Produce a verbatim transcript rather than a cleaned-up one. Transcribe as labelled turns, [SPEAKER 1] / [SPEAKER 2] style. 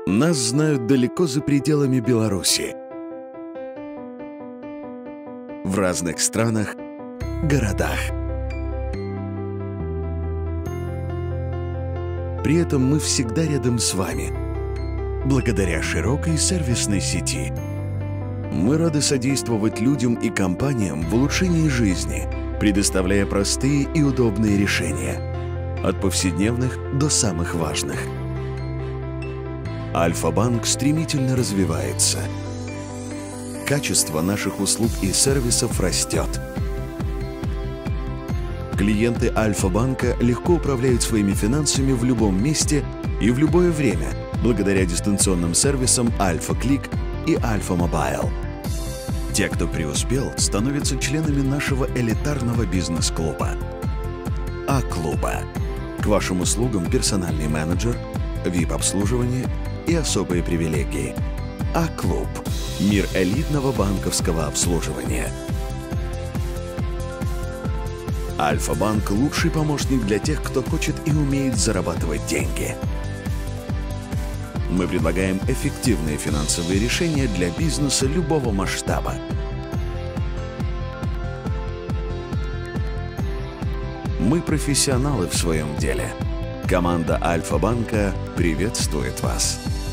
[SPEAKER 1] Нас знают далеко за пределами Беларуси. В разных странах, городах. При этом мы всегда рядом с вами, благодаря широкой сервисной сети. Мы рады содействовать людям и компаниям в улучшении жизни, предоставляя простые и удобные решения, от повседневных до самых важных. Альфа-банк стремительно развивается. Качество наших услуг и сервисов растет. Клиенты Альфа-банка легко управляют своими финансами в любом месте и в любое время, благодаря дистанционным сервисам Альфа-Клик и Альфа-Мобайл. Те, кто преуспел, становятся членами нашего элитарного бизнес-клуба А-клуба. К вашим услугам персональный менеджер, ви ай пи-обслуживание и особые привилегии. А-клуб. Мир элитного банковского обслуживания. Альфа-банк – лучший помощник для тех, кто хочет и умеет зарабатывать деньги. Мы предлагаем эффективные финансовые решения для бизнеса любого масштаба. Мы профессионалы в своем деле. Команда Альфа-банка приветствует вас.